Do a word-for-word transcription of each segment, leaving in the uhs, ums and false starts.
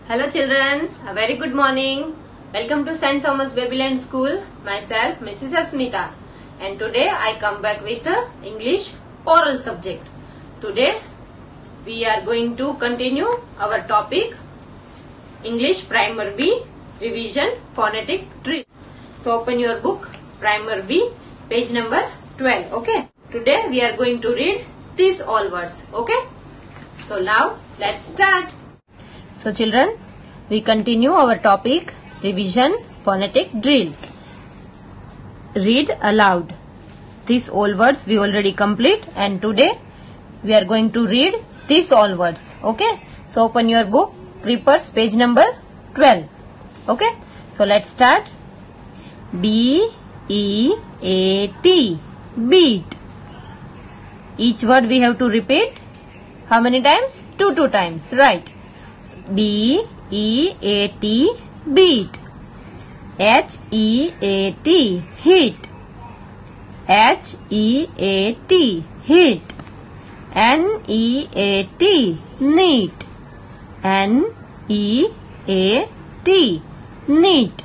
Hello children, a very good morning. Welcome to Saint Thomas Babyland School. Myself Missus Asmita, and today I come back with the English oral subject. Today we are going to continue our topic English Primer B Revision Phonetic Drills. So open your book Primer B page number twelve. Okay. Today we are going to read these all words. Okay. So now let's start. So children, we continue our topic Revision Phonetic Drill. Read aloud. These all words we already complete, and today we are going to read these all words. Okay. So open your book, Creepers, page number twelve. Okay. So let's start. B E A T, beat. Each word we have to repeat. How many times? Two, two times. Right. B E A T, beat. H E A T, hit. H E A T, hit. N E A T, neat. N E A T, neat.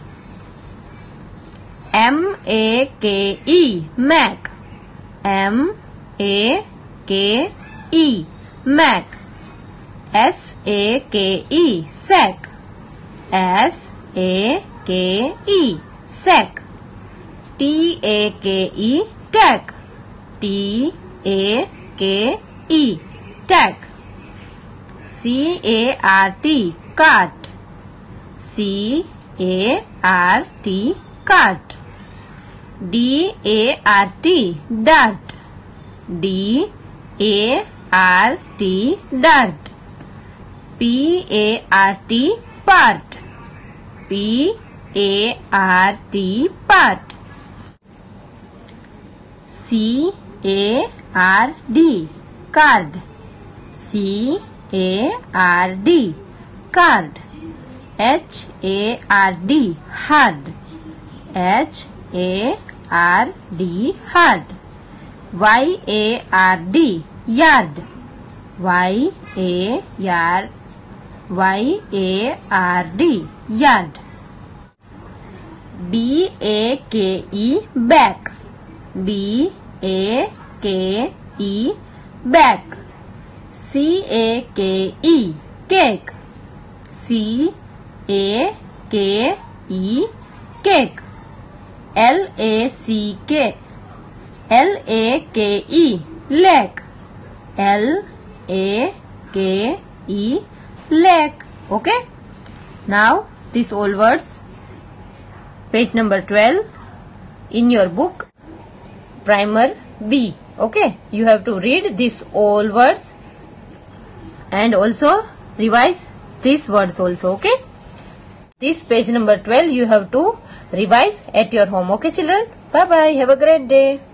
M A K E, Mac. M A K E, Mac. S A K E, sack. S A K E, sack. T A K E, tack. T A K E, tack. C A R T, cart. C A R T, cart. D A R T, dart. D A R T, dart. P A R T, part. P A R T, part. C A R D, card. C A R D, card. H A R D, hard. H A R D, hard. Y A R D, yard. Y A R Y A R D, yard. B A K E, back. B A K E, back. C A K E, cake. C A K E, cake. L A C K, L A K E, lake. L A K E, lake. Okay. Now these all words, page number twelve in your book Primer B. Okay. You have to read these all words and also revise these words also. Okay. This page number twelve you have to revise at your home. Okay children. Bye bye. Have a great day.